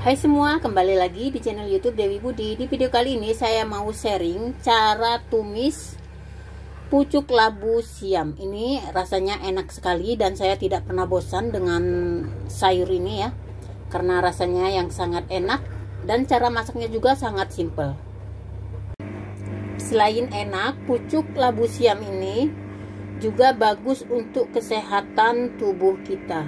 Hai semua, kembali lagi di channel YouTube Dewi Budi. Di video kali ini saya mau sharing cara tumis pucuk labu siam. Ini rasanya enak sekali dan saya tidak pernah bosan dengan sayur ini ya. Karena rasanya yang sangat enak dan cara masaknya juga sangat simple. Selain enak, pucuk labu siam ini juga bagus untuk kesehatan tubuh kita.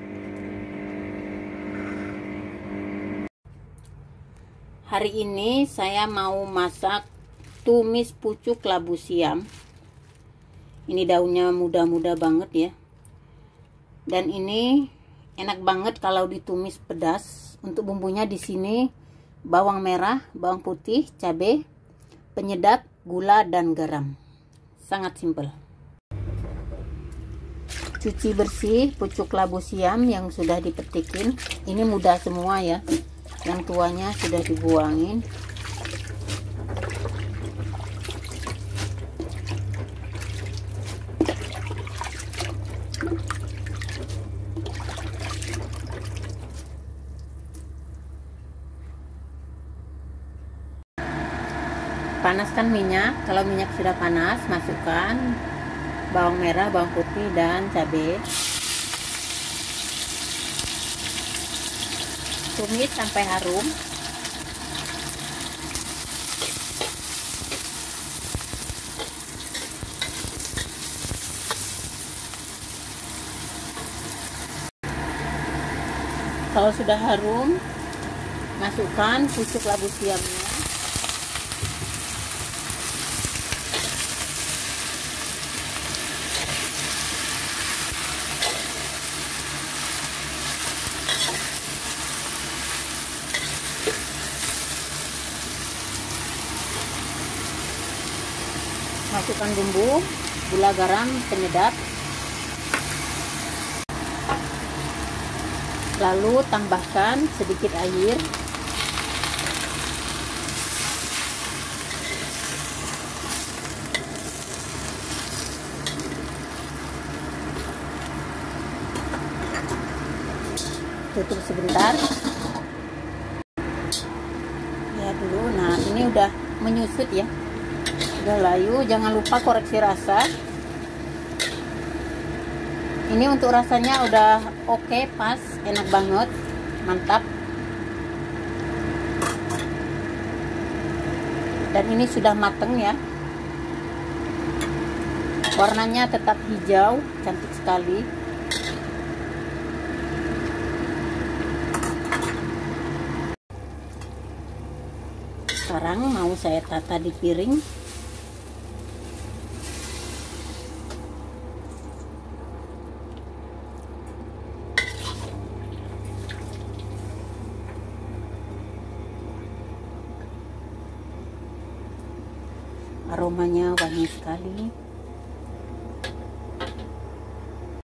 Hari ini saya mau masak tumis pucuk labu siam. Ini daunnya muda-muda banget ya. Dan ini enak banget kalau ditumis pedas. Untuk bumbunya di sini bawang merah, bawang putih, cabai, penyedap, gula dan garam. Sangat simpel. Cuci bersih pucuk labu siam yang sudah dipetikin. Ini muda semua ya. Yang tuanya sudah dibuangin. Panaskan minyak. Kalau minyak sudah panas, masukkan bawang merah, bawang putih dan cabai. Tumis sampai harum. Kalau sudah harum, masukkan pucuk labu siamnya. Masukkan bumbu, gula, garam, penyedap. Lalu tambahkan sedikit air. Tutup sebentar. Ya dulu. Nah, ini udah menyusut ya. Udah layu, jangan lupa koreksi rasa. Ini untuk rasanya udah oke, pas, enak banget, mantap. Dan ini sudah mateng ya. Warnanya tetap hijau, cantik sekali. Sekarang mau saya tata di piring. Aromanya wangi sekali.